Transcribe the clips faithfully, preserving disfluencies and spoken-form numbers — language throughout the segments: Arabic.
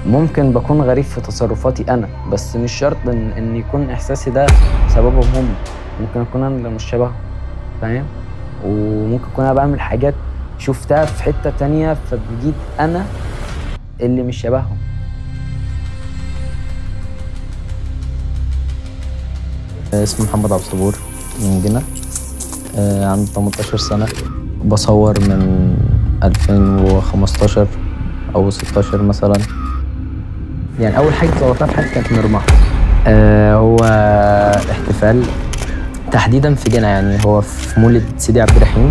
ممكن بكون غريب في تصرفاتي انا، بس مش شرط ان, إن يكون احساسي ده سببهم هم. ممكن اكون انا اللي مش شبههم، فاهم؟ وممكن اكون انا بعمل حاجات شفتها في حتة تانية فبجيت انا اللي مش شبههم. اسمي محمد عبد الصبور من جنة. عندي تمنتاشر سنة. بصور من ألفين وخمستاشر أو ستاشر مثلا. يعني أول حاجة صورتها في حياتي كانت مرمى. آه هو احتفال تحديدا في جنة، يعني هو في مولد سيدي عبد الرحيم.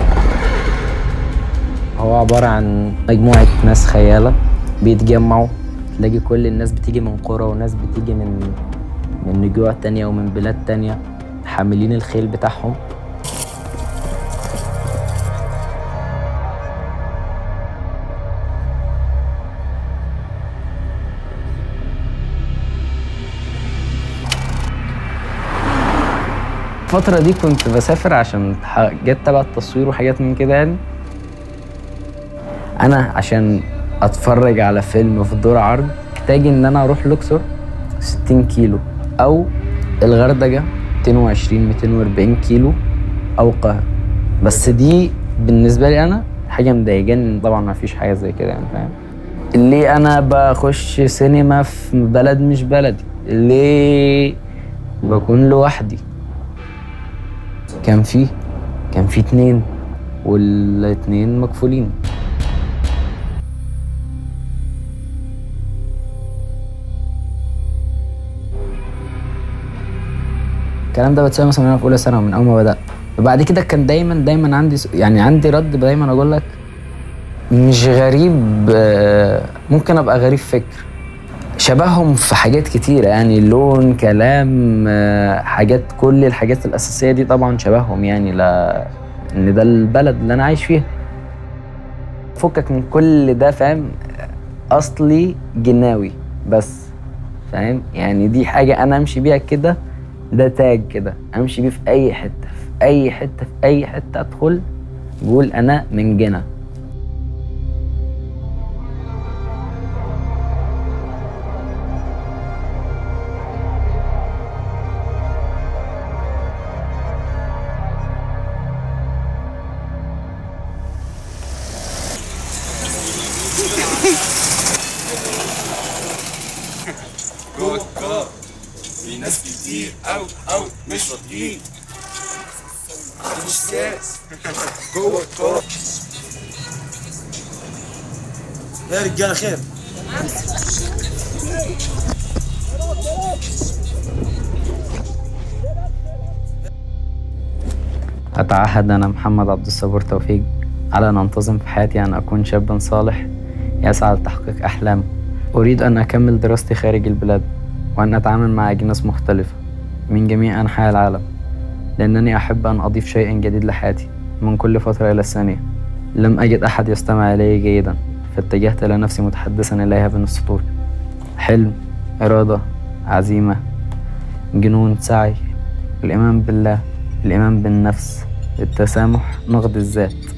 هو عبارة عن مجموعة ناس خيالة بيتجمعوا، تلاقي كل الناس بتيجي من قرى وناس بتيجي من من نجوع تانية ومن بلاد تانية حاملين الخيل بتاعهم. الفترة دي كنت بسافر عشان حاجات تبع التصوير وحاجات من كده. يعني أنا عشان أتفرج على فيلم في دور عرض محتاج إن أنا أروح الأقصر ستين كيلو، أو الغردقة ميتين وعشرين ميتين وأربعين كيلو، أو القاهرة. بس دي بالنسبة لي أنا حاجة مضايقاني، طبعا ما فيش حاجة زي كده، يعني فاهم؟ ليه أنا بخش سينما في بلد مش بلدي؟ ليه بكون لوحدي؟ كان في كان في اتنين والاتنين مكفولين. الكلام ده بتسوي مثلا وانا في اولى ثانوي من اول ما بدات. وبعد كده كان دايما دايما عندي يعني عندي رد دايما اقول لك مش غريب، ممكن ابقى غريب فكر شبههم في حاجات كتيره، يعني لون، كلام، حاجات، كل الحاجات الاساسيه دي طبعا شبههم، يعني لا ان ده البلد اللي انا عايش فيها. فكك من كل ده، فاهم؟ اصلي جناوي بس، فاهم؟ يعني دي حاجه انا امشي بيها كده، ده تاج كده امشي بيه في اي حته، في اي حته في اي حته ادخل بقول انا من جنة. جوه الكار في ناس كتير أوي أوي مش راضيين، مش ساس جوه الكار. يا رجاله خير. أتعهد أنا محمد عبد الصبور توفيق على أن أنتظم في حياتي أن أكون شابا صالح يسعى لتحقيق أحلامه. أريد أن أكمل دراستي خارج البلاد، وأن أتعامل مع أجناس مختلفة من جميع أنحاء العالم، لأنني أحب أن أضيف شيئا جديد لحياتي من كل فترة إلى الثانية. لم أجد أحد يستمع إلي جيدا، فاتجهت إلى نفسي متحدثا إليها بين السطور. حلم، إرادة، عزيمة، جنون، سعي، الإيمان بالله، الإيمان بالنفس، التسامح، نقد الذات.